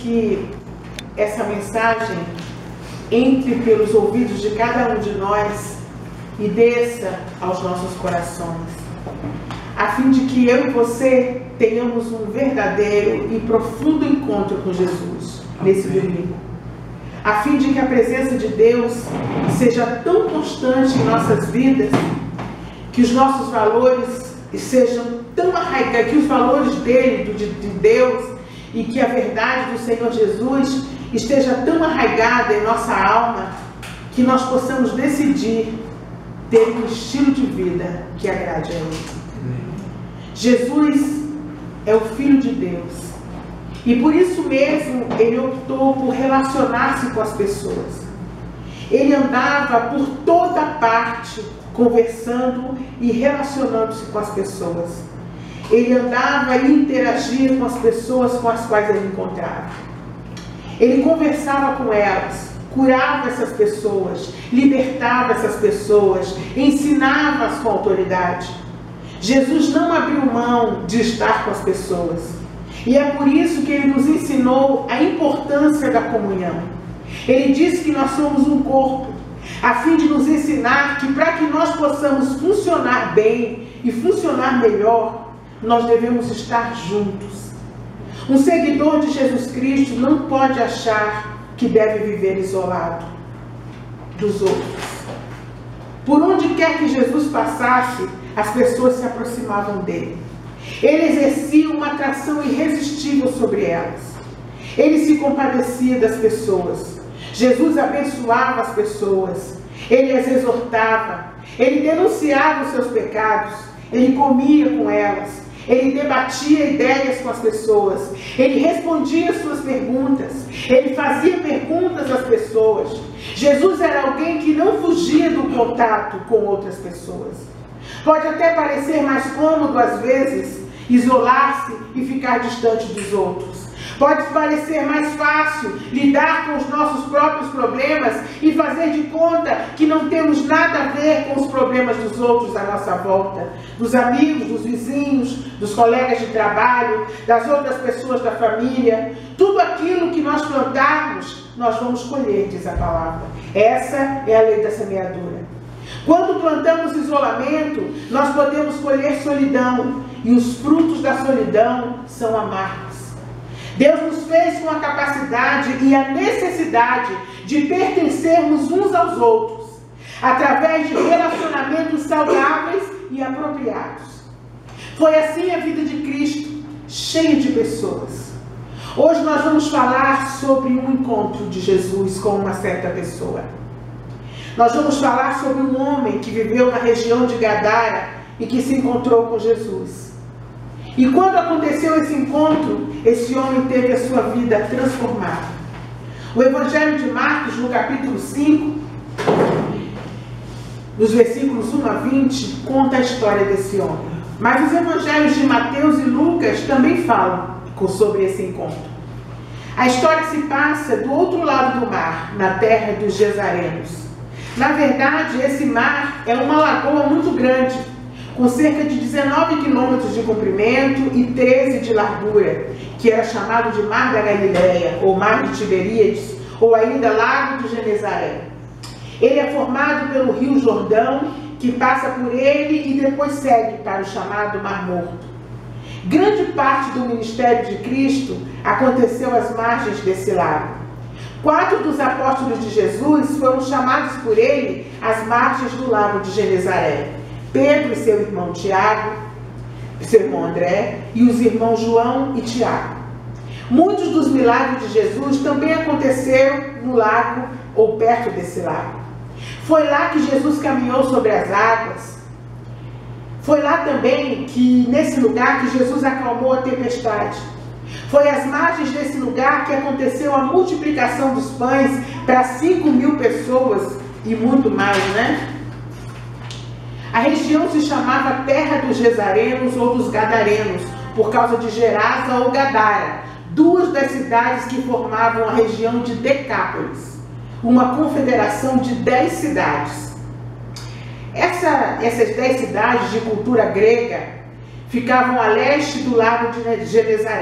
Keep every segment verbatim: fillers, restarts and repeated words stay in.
que essa mensagem entre pelos ouvidos de cada um de nós e desça aos nossos corações, a fim de que eu e você tenhamos um verdadeiro e profundo encontro com Jesus nesse domingo, a fim de que a presença de Deus seja tão constante em nossas vidas, que os nossos valores sejam tão arraigados, que os valores dele, de, de Deus, e que a verdade do Senhor Jesus esteja tão arraigada em nossa alma, que nós possamos decidir ter um estilo de vida que agrade a Ele. Jesus é o Filho de Deus, e por isso mesmo Ele optou por relacionar-se com as pessoas. Ele andava por toda parte conversando e relacionando-se com as pessoas. Ele andava e interagia com as pessoas com as quais ele encontrava. Ele conversava com elas, curava essas pessoas, libertava essas pessoas, ensinava-as com autoridade. Jesus não abriu mão de estar com as pessoas. E é por isso que ele nos ensinou a importância da comunhão. Ele disse que nós somos um corpo, a fim de nos ensinar que para que nós possamos funcionar bem e funcionar melhor, nós devemos estar juntos. Um seguidor de Jesus Cristo não pode achar que deve viver isolado dos outros. Por onde quer que Jesus passasse, as pessoas se aproximavam dele. Ele exercia uma atração irresistível sobre elas. Ele se compadecia das pessoas. Jesus abençoava as pessoas. Ele as exortava. Ele denunciava os seus pecados. Ele comia com elas. Ele debatia ideias com as pessoas. Ele respondia às suas perguntas. Ele fazia perguntas às pessoas. Jesus era alguém que não fugia do contato com outras pessoas. Pode até parecer mais cômodo, às vezes, isolar-se e ficar distante dos outros. Pode parecer mais fácil lidar com os nossos próprios problemas e fazer de conta que não temos nada a ver com os problemas dos outros à nossa volta, dos amigos, dos vizinhos, dos colegas de trabalho, das outras pessoas da família. Tudo aquilo que nós plantarmos, nós vamos colher, diz a palavra. Essa é a lei da semeadura. Quando plantamos isolamento, nós podemos colher solidão, e os frutos da solidão são amargos. Deus nos fez com a capacidade e a necessidade de pertencermos uns aos outros, através de relacionamentos saudáveis e apropriados. Foi assim a vida de Cristo, cheia de pessoas. Hoje nós vamos falar sobre um encontro de Jesus com uma certa pessoa. Nós vamos falar sobre um homem que viveu na região de Gadara e que se encontrou com Jesus. E quando aconteceu esse encontro, esse homem teve a sua vida transformada. O Evangelho de Marcos, no capítulo cinco, nos versículos um a vinte, conta a história desse homem. Mas os evangelhos de Mateus e Lucas também falam sobre esse encontro. A história se passa do outro lado do mar, na terra dos Gesarenos. Na verdade, esse mar é uma lagoa muito grande, com cerca de dezenove quilômetros de comprimento e treze de largura, que era chamado de Mar da Galileia, ou Mar de Tiberíades, ou ainda Lago de Genezaré. Ele é formado pelo Rio Jordão, que passa por ele e depois segue para o chamado Mar Morto. Grande parte do ministério de Cristo aconteceu às margens desse lago. Quatro dos apóstolos de Jesus foram chamados por ele às margens do Lago de Genezaré. Pedro e seu irmão Tiago, seu irmão André, e os irmãos João e Tiago. Muitos dos milagres de Jesus também aconteceram no lago ou perto desse lago. Foi lá que Jesus caminhou sobre as águas. Foi lá também que, nesse lugar, que Jesus acalmou a tempestade. Foi às margens desse lugar que aconteceu a multiplicação dos pães para cinco mil pessoas e muito mais, né? A região se chamava Terra dos Gesarenos ou dos Gadarenos, por causa de Gerasa ou Gadara, duas das cidades que formavam a região de Decápolis, uma confederação de dez cidades. Essa, essas dez cidades de cultura grega ficavam a leste do lago de Genezaré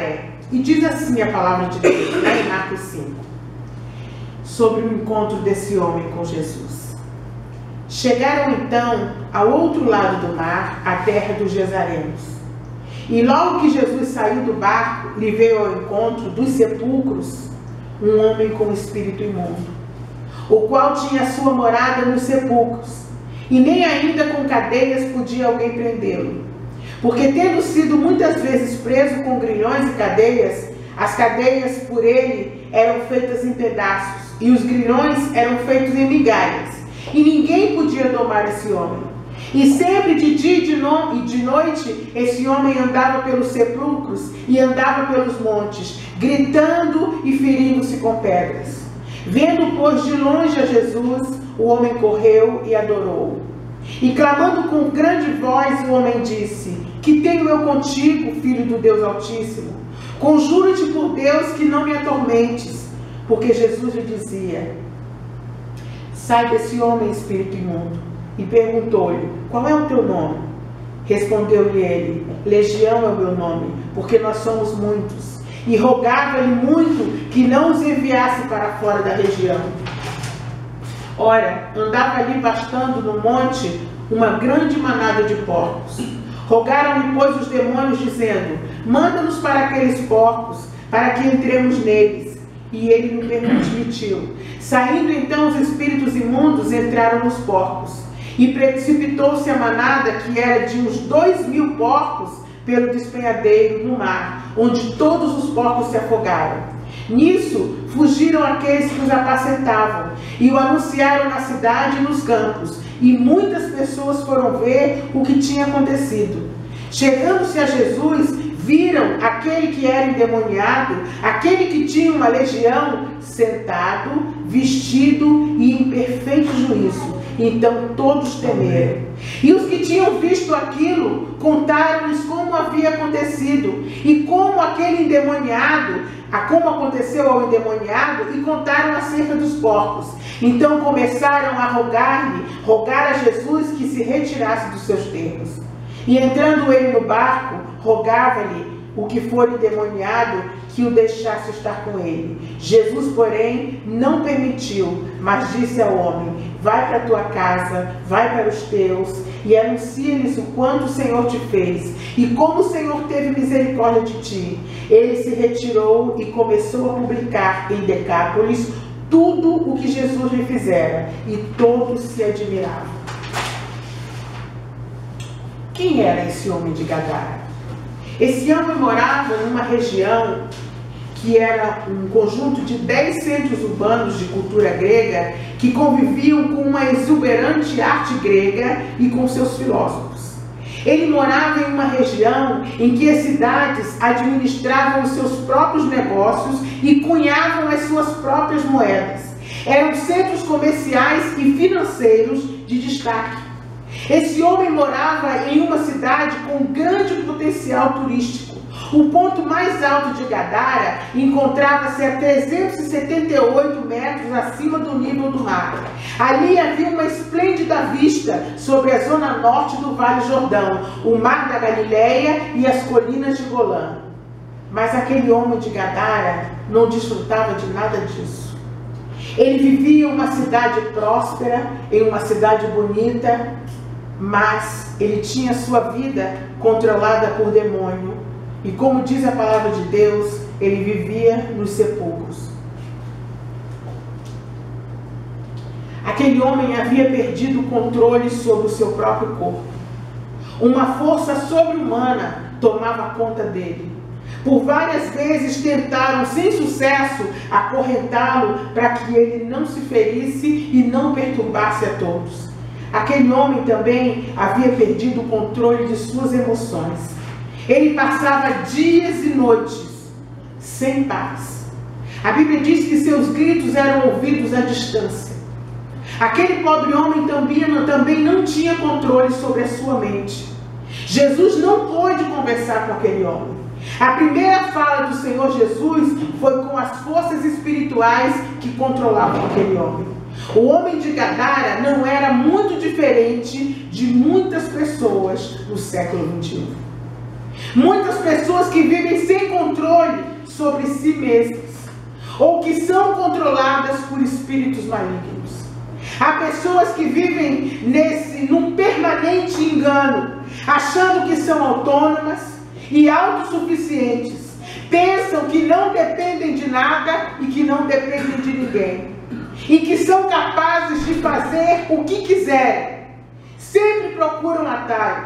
E diz assim a palavra de Deus, lá em Marcos cinco, sobre o encontro desse homem com Jesus. Chegaram então ao outro lado do mar, a terra dos Gesarenos. E logo que Jesus saiu do barco, lhe veio ao encontro dos sepulcros um homem com espírito imundo, o qual tinha sua morada nos sepulcros, e nem ainda com cadeias podia alguém prendê-lo. Porque tendo sido muitas vezes preso com grilhões e cadeias, as cadeias por ele eram feitas em pedaços, e os grilhões eram feitos em migalhas, e ninguém podia domar esse homem. E sempre de dia e de, no... e de noite, esse homem andava pelos sepulcros e andava pelos montes, gritando e ferindo-se com pedras. Vendo, pois, de longe a Jesus, o homem correu e adorou. E clamando com grande voz, o homem disse: Que tenho eu contigo, filho do Deus Altíssimo? Conjuro-te por Deus que não me atormentes. Porque Jesus lhe dizia: Sai desse homem, espírito imundo. E perguntou-lhe: Qual é o teu nome? Respondeu-lhe ele: Legião é o meu nome, porque nós somos muitos. E rogava-lhe muito que não os enviasse para fora da região. Ora, andava ali pastando no monte uma grande manada de porcos. Rogaram-lhe, pois, os demônios, dizendo: Manda-nos para aqueles porcos, para que entremos neles. E ele não permitiu. Saindo então os espíritos imundos, entraram nos porcos. E precipitou-se a manada, que era de uns dois mil porcos, pelo despenhadeiro no mar, onde todos os porcos se afogaram. Nisso, fugiram aqueles que os apacentavam, e o anunciaram na cidade e nos campos, e muitas pessoas foram ver o que tinha acontecido. Chegando-se a Jesus, viram aquele que era endemoniado, aquele que tinha uma legião, sentado, vestido e em perfeito juízo. Então todos temeram. E os que tinham visto aquilo, contaram-lhes como havia acontecido, e como aquele endemoniado, a como aconteceu ao endemoniado, e contaram acerca dos porcos. Então começaram a rogar-lhe, rogar a Jesus que se retirasse dos seus termos. E entrando ele no barco, rogava-lhe o que for endemoniado que o deixasse estar com ele. Jesus, porém, não permitiu, mas disse ao homem: Vai para a tua casa, vai para os teus, e anuncia-lhes o quanto o Senhor te fez, e como o Senhor teve misericórdia de ti. Ele se retirou e começou a publicar em Decápolis tudo o que Jesus lhe fizera, e todos se admiravam. Quem era esse homem de Gadara? Esse homem morava numa região que era um conjunto de dez centros urbanos de cultura grega que conviviam com uma exuberante arte grega e com seus filósofos. Ele morava em uma região em que as cidades administravam os seus próprios negócios e cunhavam as suas próprias moedas. Eram centros comerciais e financeiros de destaque. Esse homem morava em uma cidade com grande potencial turístico. O ponto mais alto de Gadara encontrava-se a trezentos e setenta e oito metros acima do nível do mar. Ali havia uma esplêndida vista sobre a zona norte do Vale Jordão, o mar da Galileia e as colinas de Golã. Mas aquele homem de Gadara não desfrutava de nada disso. Ele vivia em uma cidade próspera, em uma cidade bonita, mas ele tinha sua vida controlada por demônio. E como diz a palavra de Deus, ele vivia nos sepulcros. Aquele homem havia perdido o controle sobre o seu próprio corpo. Uma força sobre-humana tomava conta dele. Por várias vezes tentaram, sem sucesso, acorrentá-lo para que ele não se ferisse e não perturbasse a todos. Aquele homem também havia perdido o controle de suas emoções. Ele passava dias e noites sem paz. A Bíblia diz que seus gritos eram ouvidos à distância. Aquele pobre homem também, também não tinha controle sobre a sua mente. Jesus não pôde conversar com aquele homem. A primeira fala do Senhor Jesus foi com as forças espirituais que controlavam aquele homem. O homem de Gadara não era muito diferente de muitas pessoas no século vinte e um. Muitas pessoas que vivem sem controle sobre si mesmas, ou que são controladas por espíritos malignos. Há pessoas que vivem nesse, num permanente engano, achando que são autônomas e autossuficientes. Pensam que não dependem de nada e que não dependem de ninguém. E que são capazes de fazer o que quiserem. Sempre procuram atalhos.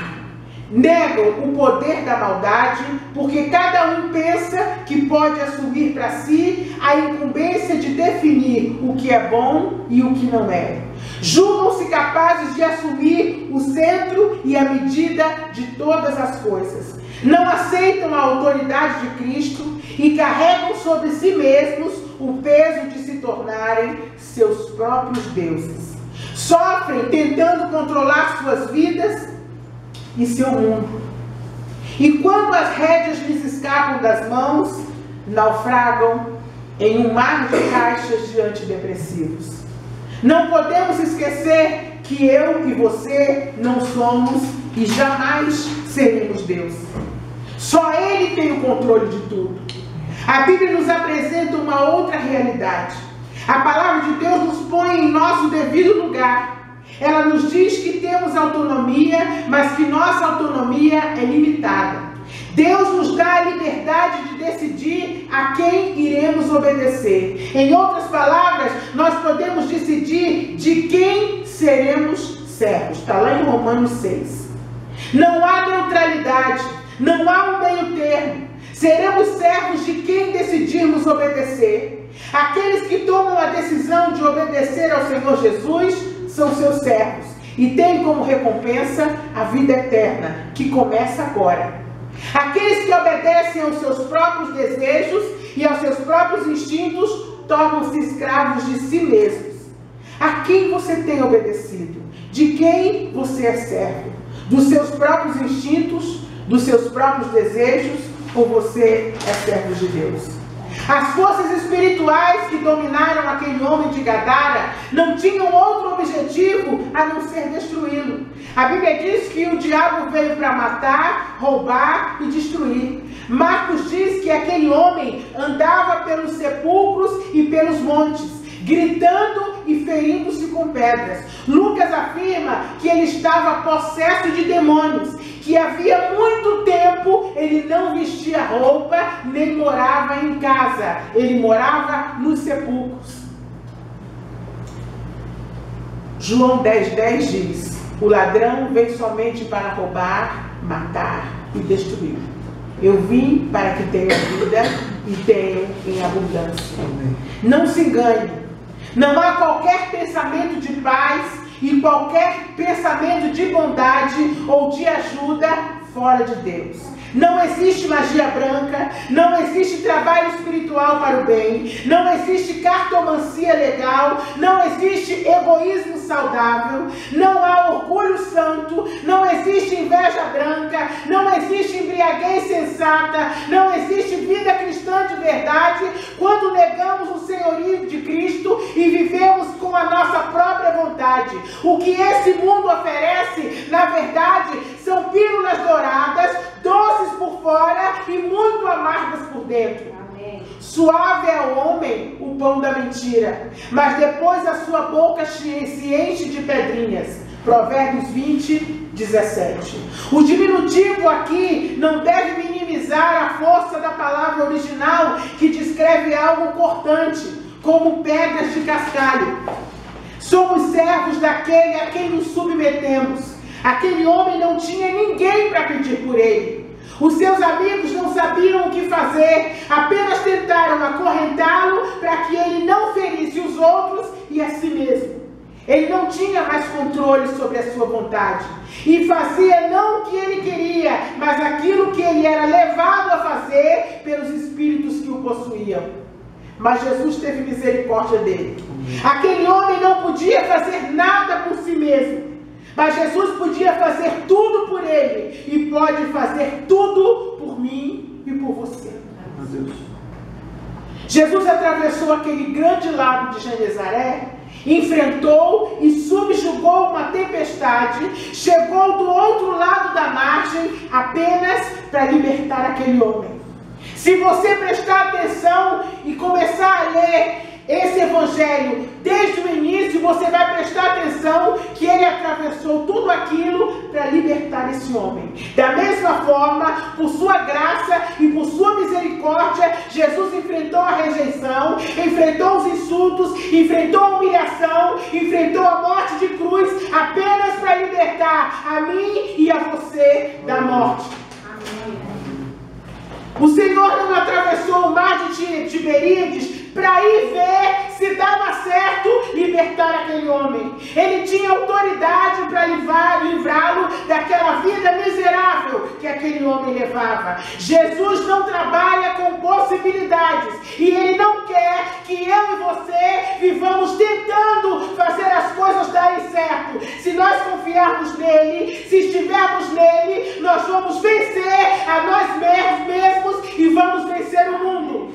Negam o poder da maldade, porque cada um pensa que pode assumir para si a incumbência de definir o que é bom e o que não é. Julgam-se capazes de assumir o centro e a medida de todas as coisas. Não aceitam a autoridade de Cristo e carregam sobre si mesmos o peso de se tornarem seus próprios deuses. Sofrem tentando controlar suas vidas e seu mundo. E quando as rédeas lhes escapam das mãos, naufragam em um mar de caixas de antidepressivos. Não podemos esquecer que eu e você não somos e jamais seremos Deus. Só Ele tem o controle de tudo. A Bíblia nos apresenta uma outra realidade. A palavra de Deus nos põe em nosso devido lugar. Ela nos diz que temos autonomia, mas que nossa autonomia é limitada. Deus nos dá a liberdade de decidir a quem iremos obedecer. Em outras palavras, nós podemos decidir de quem seremos servos. Está lá em Romanos seis. Não há neutralidade, não há um meio termo. Seremos servos de quem decidirmos obedecer. Aqueles que tomam a decisão de obedecer ao Senhor Jesus são seus servos e têm como recompensa a vida eterna, que começa agora. Aqueles que obedecem aos seus próprios desejos e aos seus próprios instintos tornam-se escravos de si mesmos. A quem você tem obedecido? De quem você é servo? Dos seus próprios instintos? Dos seus próprios desejos? Ou você é servo de Deus? As forças espirituais que dominaram aquele homem de Gadara não tinham outro objetivo a não ser destruí-lo. A Bíblia diz que o diabo veio para matar, roubar e destruir. Marcos diz que aquele homem andava pelos sepulcros e pelos montes, gritando e ferindo-se com pedras. Lucas afirma que ele estava possesso de demônios, que havia muito tempo ele não vestia roupa, nem morava em casa. Ele morava nos sepulcros. João dez, dez diz: o ladrão vem somente para roubar, matar e destruir. Eu vim para que tenham vida e tenham em abundância. Amém. Não se engane. Não há qualquer pensamento de paz e qualquer pensamento de bondade ou de ajuda fora de Deus. Não existe magia branca, não existe trabalho espiritual para o bem, não existe cartomancia legal, não existe egoísmo saudável, não há orgulho santo, não existe inveja branca, não existe embriaguez sensata, não existe vida cristã de verdade quando negamos o senhorio de Cristo e vivemos com a nossa própria vontade. O que esse mundo oferece, na verdade, são pílulas douradas, doces por fora e muito amargas por dentro. Amém. Suave é o homem o pão da mentira, mas depois a sua boca se enche de pedrinhas. Provérbios vinte, dezessete. O diminutivo aqui não deve minimizar a força da palavra original, que descreve algo cortante, como pedras de cascalho. Somos servos daquele a quem nos submetemos. Aquele homem não tinha ninguém para pedir por ele. Os seus amigos não sabiam o que fazer, apenas tentaram acorrentá-lo para que ele não ferisse os outros e a si mesmo. Ele não tinha mais controle sobre a sua vontade e fazia não o que ele queria, mas aquilo que ele era levado a fazer pelos espíritos que o possuíam. Mas Jesus teve misericórdia dele. Aquele homem não podia fazer nada por si mesmo, mas Jesus podia fazer tudo por ele e pode fazer tudo por mim e por você. Jesus atravessou aquele grande lago de Genezaré, enfrentou e subjugou uma tempestade, chegou do outro lado da margem apenas para libertar aquele homem. Se você prestar atenção e começar a ler esse evangelho desde o início, você vai prestar atenção que ele atravessou tudo aquilo para libertar esse homem. Da mesma forma, por sua graça e por sua misericórdia, Jesus enfrentou a rejeição, enfrentou os insultos, enfrentou a humilhação, enfrentou a morte de cruz, apenas para libertar a mim e a você da morte. Amém. O Senhor não atravessou o mar de Tiberíades para ir ver se dava certo libertar aquele homem. Ele tinha autoridade para livrá-lo daquela vida miserável que aquele homem levava. Jesus não trabalha com possibilidades e Ele não quer que eu e você vivamos tentando fazer as coisas darem certo. Se nós confiarmos nele, se estivermos nele, nós vamos vencer a nós mesmos e vamos vencer o mundo.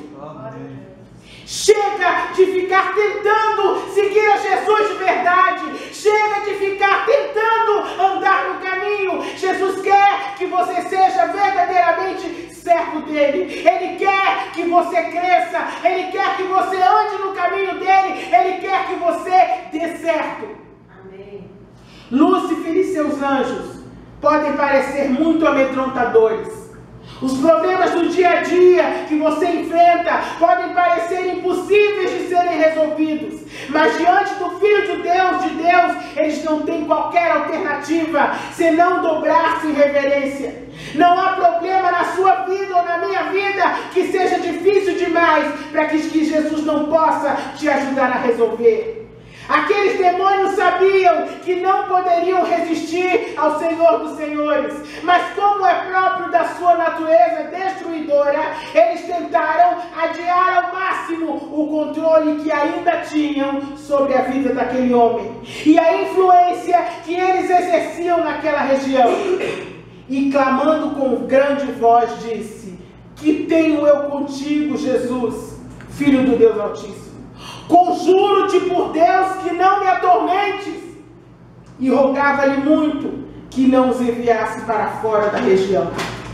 Chega de ficar tentando seguir a Jesus de verdade. Chega de ficar tentando andar no caminho. Jesus quer que você seja verdadeiramente servo dele. Ele quer que você cresça. Ele quer que você ande no caminho dele. Ele quer que você dê certo. Amém. Lúcifer e seus anjos podem parecer muito amedrontadores. Os problemas do dia a dia que você enfrenta podem parecer impossíveis de serem resolvidos, mas diante do Filho de Deus, de Deus, eles não têm qualquer alternativa senão dobrar-se em reverência. Não há problema na sua vida ou na minha vida que seja difícil demais para que Jesus não possa te ajudar a resolver. Aqueles demônios sabiam que não poderiam resistir ao Senhor dos Senhores, mas como é próprio da sua natureza destruidora, eles tentaram adiar ao máximo o controle que ainda tinham sobre a vida daquele homem e a influência que eles exerciam naquela região. E clamando com grande voz disse: que tenho eu contigo, Jesus, Filho do Deus Altíssimo? Conjuro-te por Deus que não me atormentes. E rogava-lhe muito que não os enviasse para fora da região.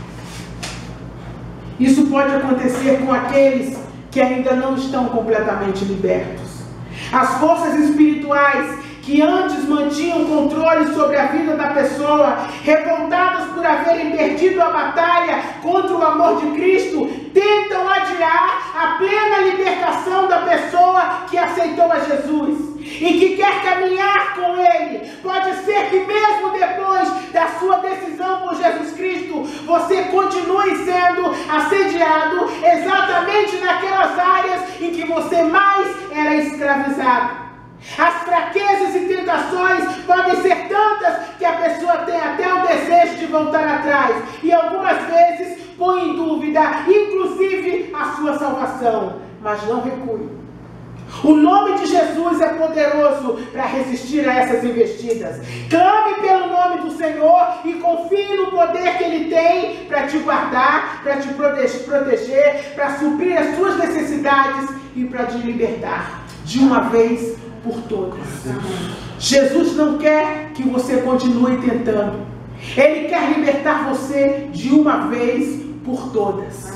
Isso pode acontecer com aqueles que ainda não estão completamente libertos. As forças espirituais que antes mantinham controle sobre a vida da pessoa, revoltadas por haverem perdido a batalha contra o amor de Cristo, tentam adiar a plena libertação da pessoa que aceitou a Jesus e que quer caminhar com Ele. Pode ser que mesmo depois da sua decisão por Jesus Cristo, você continue sendo assediado exatamente naquelas áreas em que você mais era escravizado. As fraquezas e tentações podem ser tantas que a pessoa tem até o desejo de voltar atrás e algumas vezes põe em dúvida, inclusive, a sua salvação. Mas não recue. O nome de Jesus é poderoso para resistir a essas investidas. Clame pelo nome do Senhor e confie no poder que Ele tem para te guardar, para te proteger, para suprir as suas necessidades e para te libertar de uma vez por todas. Jesus não quer que você continue tentando. Ele quer libertar você de uma vez por todas.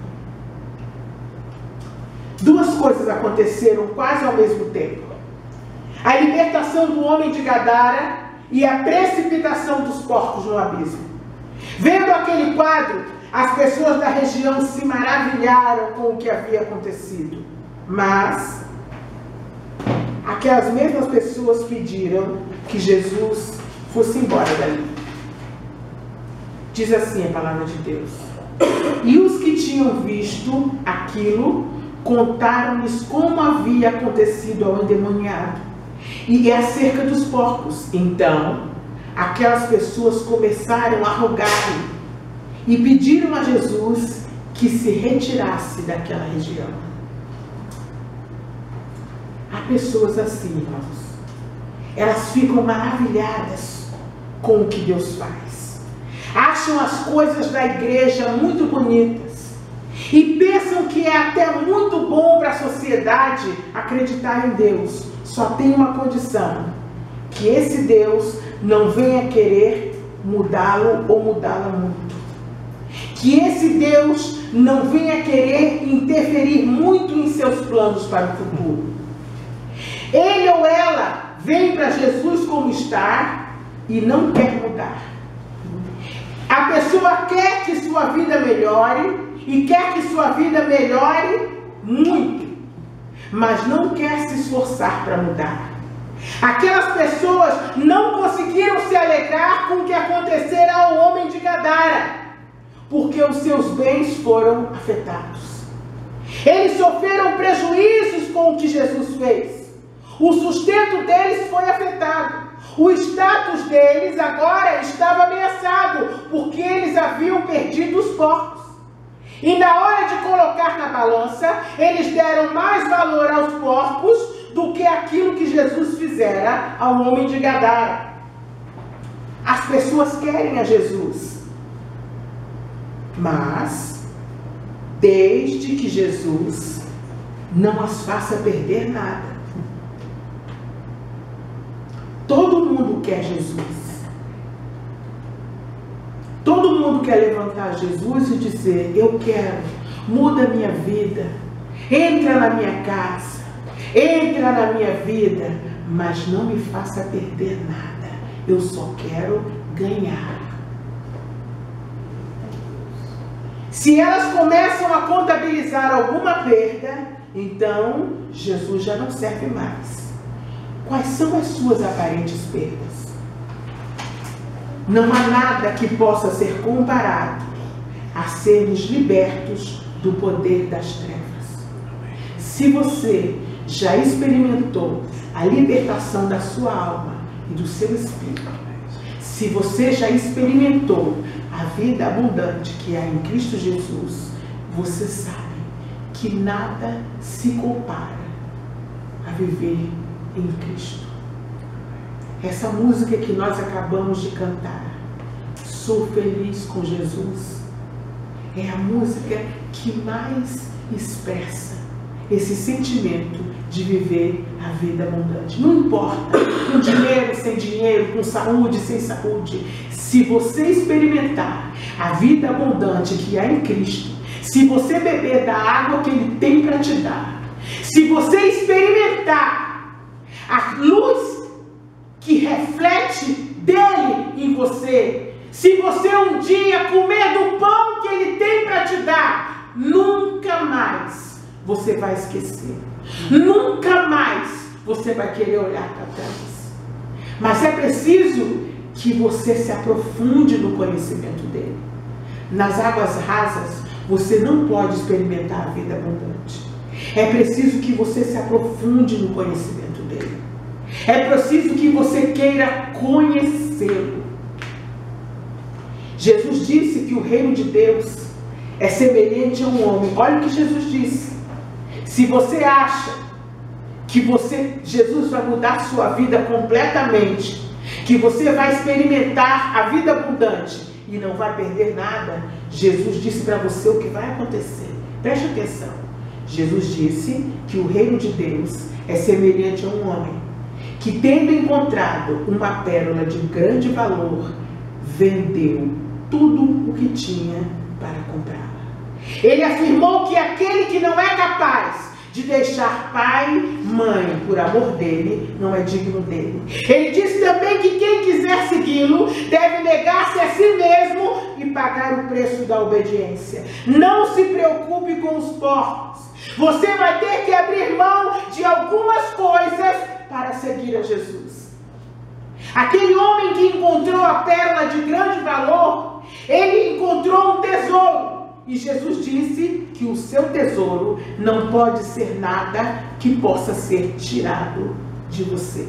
Duas coisas aconteceram quase ao mesmo tempo: a libertação do homem de Gadara e a precipitação dos porcos no abismo. Vendo aquele quadro, as pessoas da região se maravilharam com o que havia acontecido. Mas aquelas mesmas pessoas pediram que Jesus fosse embora dali. Diz assim a palavra de Deus: e os que tinham visto aquilo contaram-lhes como havia acontecido ao endemoniado e acerca dos porcos. Então aquelas pessoas começaram a rogar-lhe e pediram a Jesus que se retirasse daquela região. Há pessoas assim, irmãos. Elas ficam maravilhadas com o que Deus faz. Acham as coisas da igreja muito bonitas. E pensam que é até muito bom para a sociedade acreditar em Deus. Só tem uma condição: que esse Deus não venha querer mudá-lo ou mudá-la muito. que esse Deus não venha querer interferir muito em seus planos para o futuro. Ele ou ela vem para Jesus como está e não quer mudar. A pessoa quer que sua vida melhore e quer que sua vida melhore muito, mas não quer se esforçar para mudar. Aquelas pessoas não conseguiram se alegrar com o que acontecera ao homem de Gadara, porque os seus bens foram afetados. Eles sofreram prejuízos com o que Jesus fez. O sustento deles foi afetado. O status deles agora estava ameaçado, porque eles haviam perdido os porcos. E na hora de colocar na balança, eles deram mais valor aos porcos do que aquilo que Jesus fizera ao homem de Gadara. As pessoas querem a Jesus, mas desde que Jesus não as faça perder nada. Todo mundo quer Jesus. Todo mundo quer levantar Jesus e dizer: eu quero, muda a minha vida, entra na minha casa, entra na minha vida, mas não me faça perder nada. Eu só quero ganhar. Se elas começam a contabilizar alguma perda, então Jesus já não serve mais. Quais são as suas aparentes perdas? Não há nada que possa ser comparado a sermos libertos do poder das trevas. Se você já experimentou a libertação da sua alma e do seu espírito, se você já experimentou a vida abundante que há em Cristo Jesus, você sabe que nada se compara a viver em Cristo. Essa música que nós acabamos de cantar, Sou Feliz com Jesus, é a música que mais expressa esse sentimento de viver a vida abundante. Não importa, com dinheiro, sem dinheiro, com saúde, sem saúde. Se você experimentar a vida abundante que há em Cristo, se você beber da água que Ele tem para te dar, se você experimentar a luz que reflete dele em você, se você um dia comer do pão que Ele tem para te dar, nunca mais você vai esquecer. Nunca mais você vai querer olhar para trás. Mas é preciso que você se aprofunde no conhecimento dele. Nas águas rasas, você não pode experimentar a vida abundante. É preciso que você se aprofunde no conhecimento dele. É preciso que você queira conhecê-lo. Jesus disse que o reino de Deus é semelhante a um homem. Olha o que Jesus disse. Se você acha que você, Jesus vai mudar sua vida completamente, que você vai experimentar a vida abundante e não vai perder nada, Jesus disse para você o que vai acontecer. Preste atenção. Jesus disse que o reino de Deus é semelhante a um homem que, tendo encontrado uma pérola de grande valor, vendeu tudo o que tinha para comprá-la. Ele afirmou que aquele que não é capaz de deixar pai, mãe, por amor dele, não é digno dele. Ele disse também que quem quiser segui-lo deve negar-se a si mesmo e pagar o preço da obediência. Não se preocupe com os porcos. Você vai ter que abrir mão de algumas coisas para seguir a Jesus. Aquele homem que encontrou a pérola de grande valor, ele encontrou um tesouro. E Jesus disse que o seu tesouro não pode ser nada que possa ser tirado de você.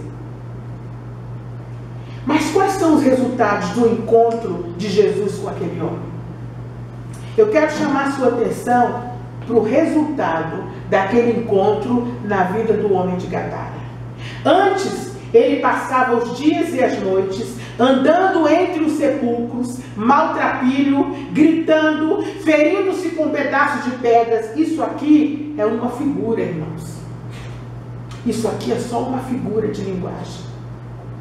Mas quais são os resultados do encontro de Jesus com aquele homem? Eu quero chamar a sua atenção para o resultado daquele encontro na vida do homem de Gadara. Antes, ele passava os dias e as noites andando entre os sepulcros, maltrapilho, gritando, ferindo-se com pedaços de pedras. Isso aqui é uma figura, irmãos. Isso aqui é só uma figura de linguagem.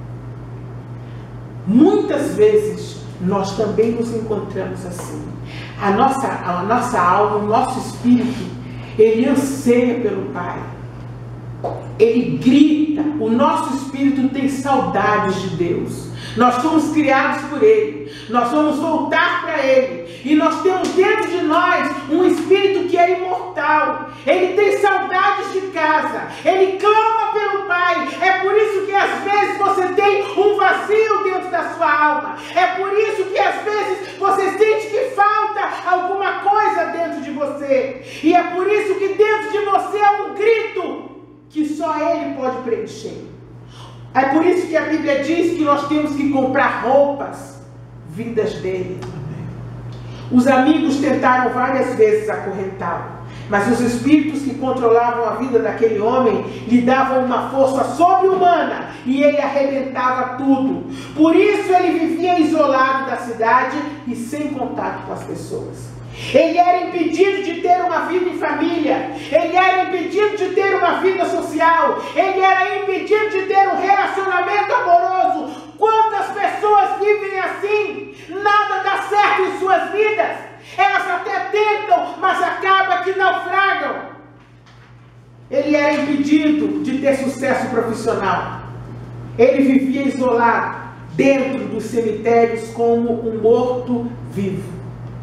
Muitas vezes nós também nos encontramos assim. A nossa, a nossa alma, o nosso espírito, ele anseia pelo Pai. Ele grita, o nosso espírito tem saudades de Deus. Nós fomos criados por Ele, nós vamos voltar para Ele. E nós temos dentro de nós um espírito que é imortal. Ele tem saudades de casa, ele clama pelo Pai. É por isso que às vezes você tem um vazio dentro da sua alma. É por isso que às vezes você sente que falta alguma coisa dentro de você. E é por isso que dentro de você há um grito que só Ele pode preencher. É por isso que a Bíblia diz que nós temos que comprar roupas vindas dele. Os amigos tentaram várias vezes acorrentá-lo, mas os espíritos que controlavam a vida daquele homem lhe davam uma força sobre-humana e ele arrebentava tudo. Por isso ele vivia isolado da cidade e sem contato com as pessoas. Ele era impedido de ter uma vida em família, ele era impedido de ter uma vida social, ele era impedido de ter um relacionamento amoroso. Quantas pessoas vivem assim? Nada dá certo em suas vidas. Elas até tentam, mas acaba que naufragam. Ele era impedido de ter sucesso profissional. Ele vivia isolado dentro dos cemitérios como um morto-vivo.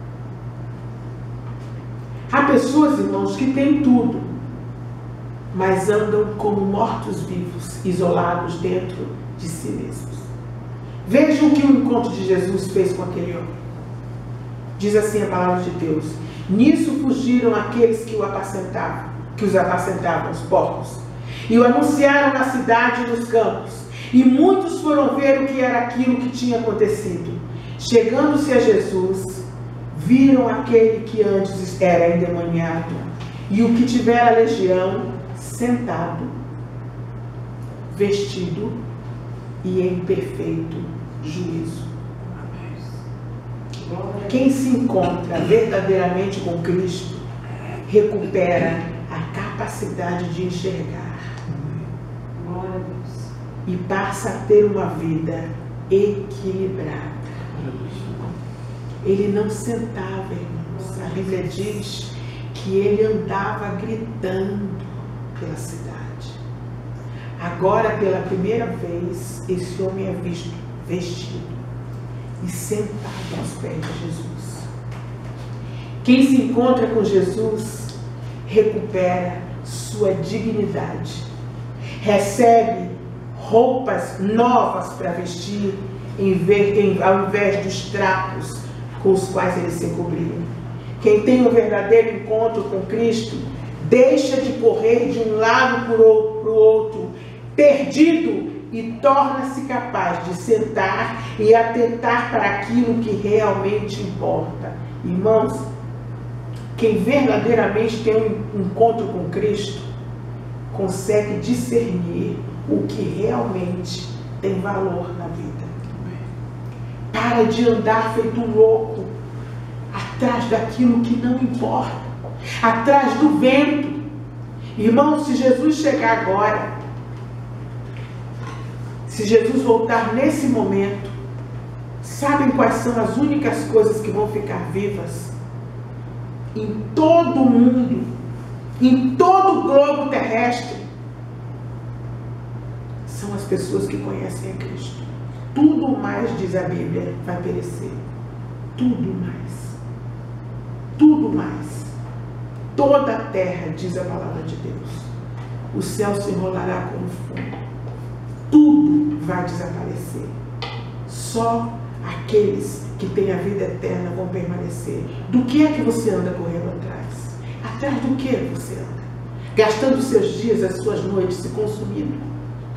Há pessoas, irmãos, que têm tudo, mas andam como mortos-vivos, isolados dentro de si mesmos. Vejam o que o encontro de Jesus fez com aquele homem. Diz assim a palavra de Deus: nisso fugiram aqueles que o apacentavam, que os apacentavam, os porcos, e o anunciaram na cidade e nos campos. E muitos foram ver o que era aquilo que tinha acontecido. Chegando-se a Jesus, viram aquele que antes era endemoniado e o que tivera legião sentado, vestido e em perfeito juízo. Quem se encontra verdadeiramente com Cristo recupera a capacidade de enxergar e passa a ter uma vida equilibrada. Ele não sentava, irmãos. A Bíblia diz que ele andava gritando pela cidade. Agora, pela primeira vez, esse homem é visto vestido e sentado aos pés de Jesus. Quem se encontra com Jesus recupera sua dignidade, recebe roupas novas para vestir em vez, em, ao invés dos trapos com os quais ele se cobriu. Quem tem um verdadeiro encontro com Cristo deixa de correr de um lado para o outro, perdido, e torna-se capaz de sentar e atentar para aquilo que realmente importa. Irmãos, quem verdadeiramente tem um encontro com Cristo consegue discernir o que realmente tem valor na vida. Para de andar feito um louco atrás daquilo que não importa, atrás do vento. Irmão, se Jesus chegar agora, se Jesus voltar nesse momento, sabem quais são as únicas coisas que vão ficar vivas? Em todo o mundo, em todo o globo terrestre, são as pessoas que conhecem a Cristo. Tudo mais, diz a Bíblia, vai perecer. Tudo mais. Tudo mais. Toda a terra, diz a palavra de Deus. O céu se enrolará como fumo. Tudo vai desaparecer. Só aqueles que têm a vida eterna vão permanecer. Do que é que você anda correndo atrás? Atrás do que você anda? Gastando seus dias, as suas noites, se consumindo.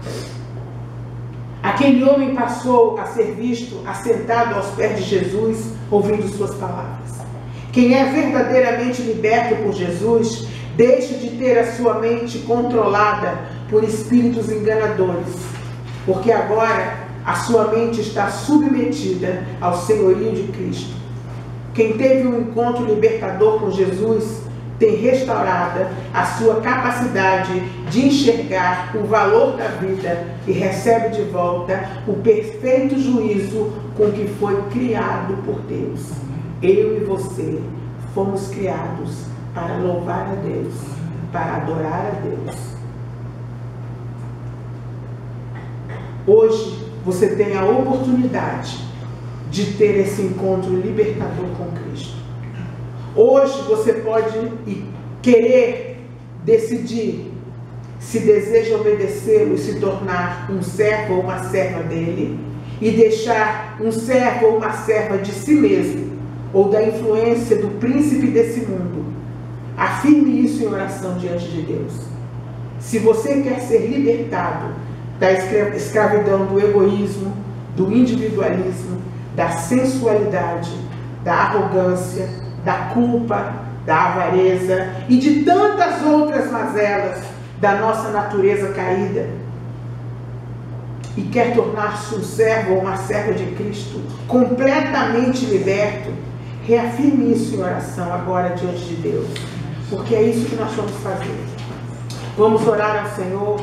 Aquele homem passou a ser visto assentado aos pés de Jesus, ouvindo suas palavras. Quem é verdadeiramente liberto por Jesus, deixa de ter a sua mente controlada por espíritos enganadores, porque agora a sua mente está submetida ao senhorio de Cristo. Quem teve um encontro libertador com Jesus tem restaurada a sua capacidade de enxergar o valor da vida e recebe de volta o perfeito juízo com que foi criado por Deus. eu e você fomos criados para louvar a Deus, para adorar a Deus. Hoje você tem a oportunidade de ter esse encontro libertador com Cristo. Hoje você pode querer decidir se deseja obedecê-lo e se tornar um servo ou uma serva dele, e deixar um servo ou uma serva de si mesmo, ou da influência do príncipe desse mundo. Afirme isso em oração diante de Deus. Se você quer ser libertado da escravidão do egoísmo, do individualismo, da sensualidade, da arrogância, da culpa, da avareza e de tantas outras mazelas da nossa natureza caída, e quer tornar-se um servo ou uma serva de Cristo completamente liberto, reafirme isso em oração agora diante de Deus, porque é isso que nós vamos fazer. Vamos orar ao Senhor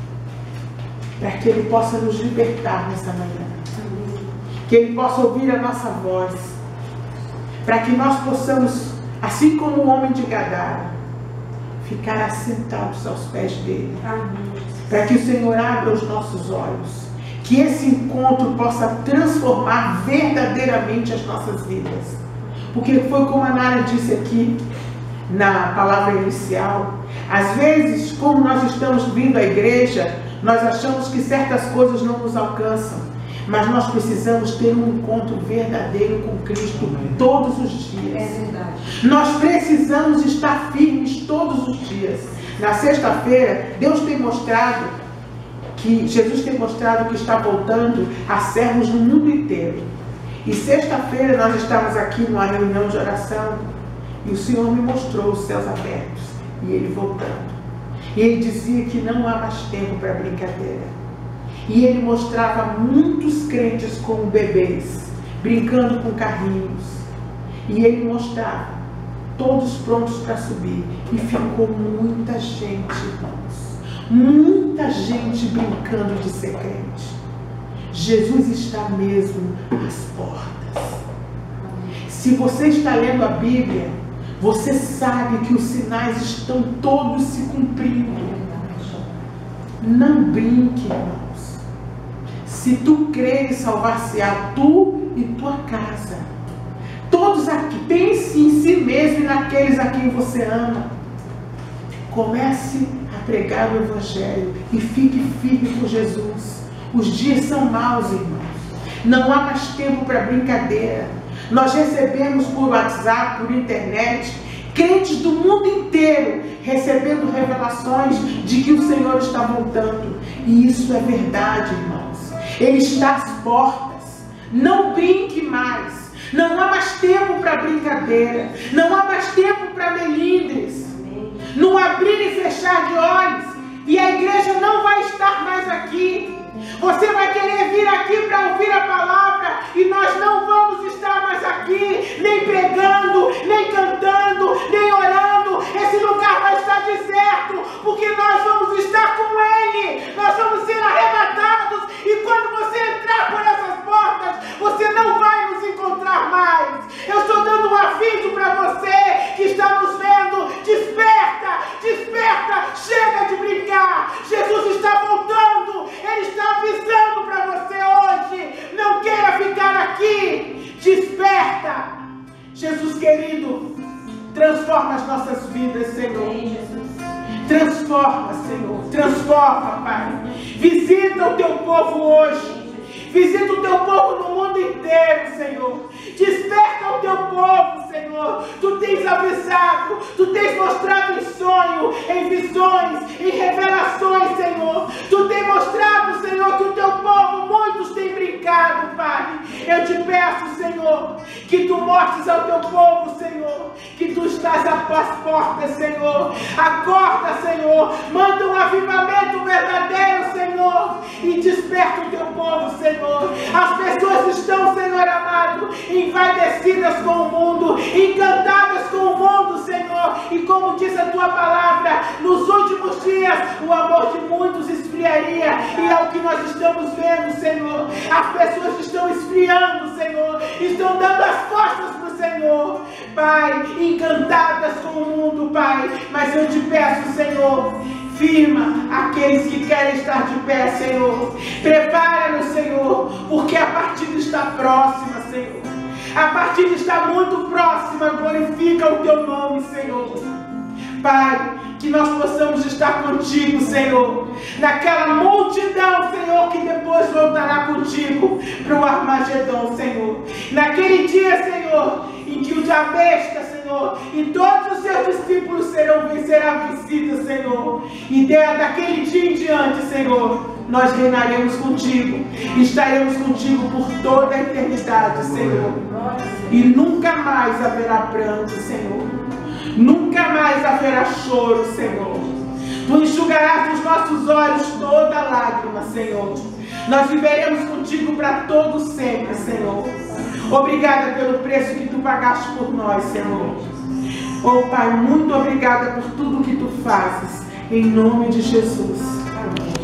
para que Ele possa nos libertar nessa manhã, que Ele possa ouvir a nossa voz, para que nós possamos, assim como o homem de Gadara, ficar assentados aos pés dele. Amém. Para que o Senhor abra os nossos olhos, que esse encontro possa transformar verdadeiramente as nossas vidas. Porque foi como a Nara disse aqui na palavra inicial, às vezes, como nós estamos vindo à igreja, nós achamos que certas coisas não nos alcançam, mas nós precisamos ter um encontro verdadeiro com Cristo todos os dias. É verdade. Nós precisamos estar firmes todos os dias. Na sexta-feira, Deus tem mostrado que, Jesus tem mostrado que está voltando a servos no mundo inteiro. E sexta-feira nós estávamos aqui numa reunião de oração e o Senhor me mostrou os céus abertos e Ele voltando. E Ele dizia que não há mais tempo para brincadeira. E Ele mostrava muitos crentes como bebês, brincando com carrinhos. E Ele mostrava todos prontos para subir. E ficou muita gente, irmãos. Muita gente brincando de ser crente. Jesus está mesmo às portas. Se você está lendo a Bíblia, você sabe que os sinais estão todos se cumprindo. Não brinque, irmão. Se tu creres, salvar-se-á tu e tua casa. Todos aqui, pense em si mesmo e naqueles a quem você ama. Comece a pregar o Evangelho e fique firme com Jesus. Os dias são maus, irmãos. Não há mais tempo para brincadeira. Nós recebemos por WhatsApp, por internet, crentes do mundo inteiro recebendo revelações de que o Senhor está voltando. E isso é verdade, irmãos. Ele está às portas. Não brinque mais. Não há mais tempo para brincadeira. Não há mais tempo para melindres. Não abrir e fechar de olhos. E a igreja não vai estar mais aqui. Você vai querer vir aqui para ouvir a palavra e nós não vamos estar mais aqui, nem pregando, nem cantando, nem orando. Esse lugar vai estar deserto, porque nós vamos estar com Ele. Nós vamos ser arrebatados e quando você entrar por essas portas, você não vai nos encontrar mais. Eu estou dando um aviso para você que está nos vendo. Desperta, desperta, chega de brincar. Jesus está voltando, Ele está avisando para você hoje. Não queira ficar aqui. Desperta. Jesus querido, transforma as nossas vidas, Senhor. Transforma, Senhor. Transforma, Pai. Visita o teu povo hoje. Visita o teu povo no mundo inteiro, Senhor. Desperta o teu povo, Senhor. Tu tens avisado, tu tens mostrado em sonho, em visões, em revelações, Senhor. Tu tens mostrado, Senhor, que o teu povo, muitos têm brincado, Pai. Eu te peço, Senhor, que tu mostres ao teu povo, Senhor, que tu estás às portas, Senhor. Acorda, Senhor. Manda um avivamento verdadeiro, Senhor. E desperta o teu povo, Senhor. As pessoas estão, Senhor amado, envaidecidas com o mundo, encantadas com o mundo, Senhor. E como diz a tua palavra, nos últimos dias o amor de muitos esfriaria. E é o que nós estamos vendo, Senhor. As pessoas estão esfriando, Senhor. Estão dando as costas para o Senhor. Senhor, Pai, encantadas com o mundo, Pai. Mas eu te peço, Senhor, firma aqueles que querem estar de pé, Senhor. Prepara-nos, Senhor, porque a partida está próxima, Senhor. A partida está muito próxima. Glorifica o teu nome, Senhor. Pai, que nós possamos estar contigo, Senhor, naquela multidão, Senhor, que depois voltará contigo para o Armagedon, Senhor. Naquele dia, Senhor, em que o diabesta, Senhor, e todos os seus discípulos serão serão vencidos, Senhor. E daquele dia em diante, Senhor, nós reinaremos contigo, estaremos contigo por toda a eternidade, Senhor. E nunca mais haverá pranto, Senhor. Nunca mais haverá choro, Senhor. Tu enxugarás dos nossos olhos toda lágrima, Senhor. Nós viveremos contigo para todo sempre, Senhor. Obrigada pelo preço que tu pagaste por nós, Senhor. Oh, Pai, muito obrigada por tudo que tu fazes. Em nome de Jesus. Amém.